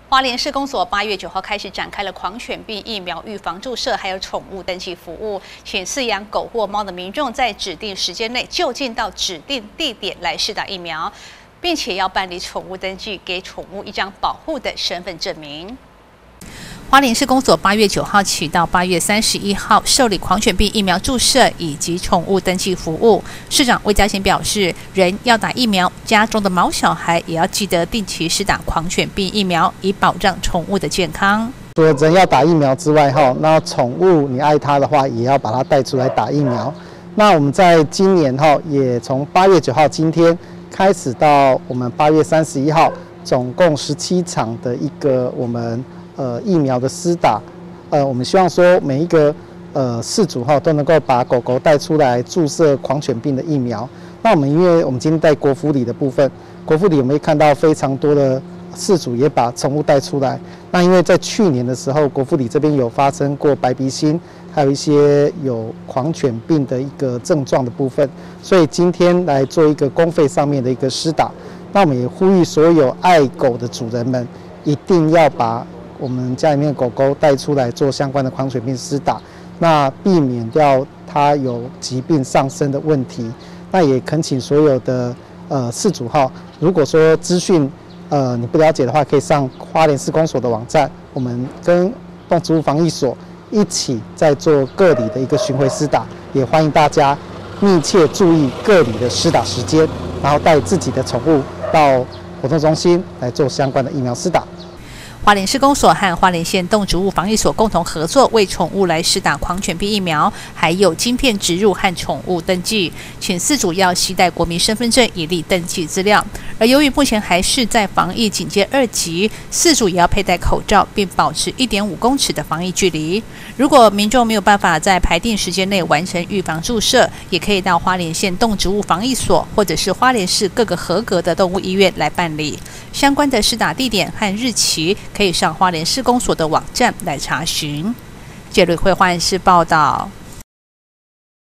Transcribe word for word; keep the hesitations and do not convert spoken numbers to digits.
花莲市公所八月九号开始展开了狂犬病疫苗预防注射，还有宠物登记服务，请饲养狗或猫的民众在指定时间内就近到指定地点来施打疫苗，并且要办理宠物登记，给宠物一张保护的身份证明。花莲市公所八月九号起到八月三十一号受理狂犬病疫苗注射以及宠物登记服务。市长魏嘉贤表示，人要打疫苗，家中的毛小孩也要记得定期施打狂犬病疫苗，以保障宠物的健康。 除了人要打疫苗之外，哈，那宠物你爱它的话，也要把它带出来打疫苗。那我们在今年哈，也从八月九号今天开始到我们八月三十一号，总共十七场的一个我们。呃，疫苗的施打，呃，我们希望说每一个呃饲主哈都能够把狗狗带出来注射狂犬病的疫苗。那我们因为我们今天在国福里的部分，国福里我们会看到非常多的饲主也把宠物带出来。那因为在去年的时候，国福里这边有发生过白鼻心，还有一些有狂犬病的一个症状的部分，所以今天来做一个公费上面的一个施打。那我们也呼吁所有爱狗的主人们，一定要把我们家里面的狗狗带出来做相关的狂犬病施打，那避免掉它有疾病上升的问题。那也恳请所有的呃饲主哈，如果说资讯呃你不了解的话，可以上花莲市公所的网站，我们跟动植物防疫所一起在做个里的一个巡回施打，也欢迎大家密切注意个里的施打时间，然后带自己的宠物到活动中心来做相关的疫苗施打。 花莲市公所和花莲县动植物防疫所共同合作，为宠物来施打狂犬病疫苗，还有晶片植入和宠物登记，请饲主要携带国民身份证以利登记资料。而由于目前还是在防疫警戒二级，饲主也要佩戴口罩，并保持一点五公尺的防疫距离。如果民众没有办法在排定时间内完成预防注射，也可以到花莲县动植物防疫所或者是花莲市各个合格的动物医院来办理。相关的施打地点和日期可以上花莲市公所的网站来查询。谢瑞慧花莲市报道。